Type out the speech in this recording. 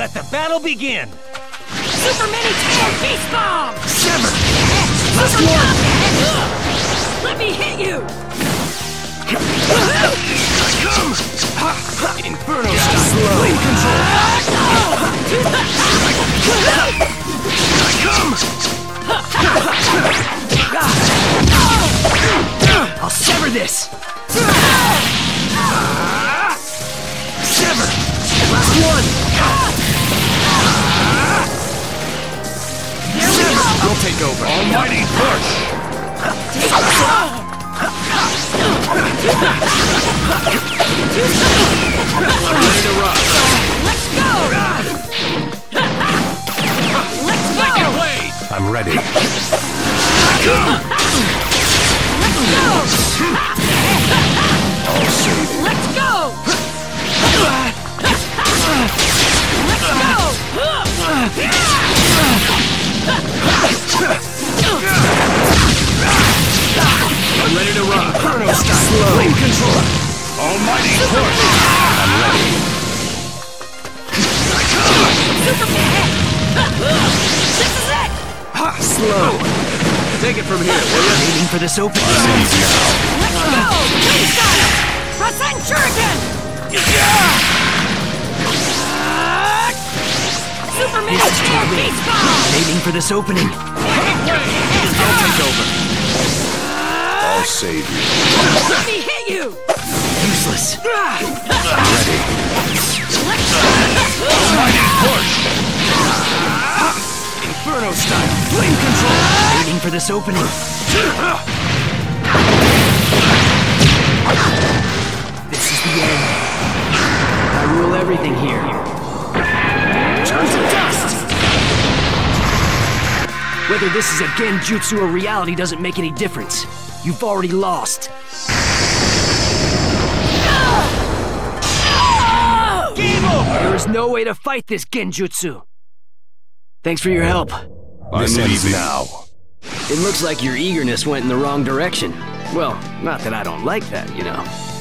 Let the battle begin! Super Mini Tail Beast Bomb! Sever! Last one! Let me hit you! Come! Inferno style! Flame control! Come! I'll sever this! Sever! Last one! Sever! I'll take over. Almighty push! Ready to rock. Let's go! Let's go! I'm ready. Let's go! I'll save you. Let's go! Let's go! I'm ready to rock. Inferno style. Slow. Flame control. Almighty push. I'm ready. This is it! Slow. Take it from here, will you? Aiming for this opening. Let's go! Wing style! Rasen Shuriken! Super Mini Tail Beast Bomb! Aiming for this opening. I'll take over. I'll save you. Let me hit you! Useless. Ready. Let's go! Almighty push. Inferno style. Flame control. Aiming for this opening. This is the end. I rule everything here. Turn to dust. Whether this is a genjutsu or reality doesn't make any difference. You've already lost. There is no way to fight this genjutsu. Thanks for your help. I'm leaving now. It looks like your eagerness went in the wrong direction. Well, not that I don't like that, you know.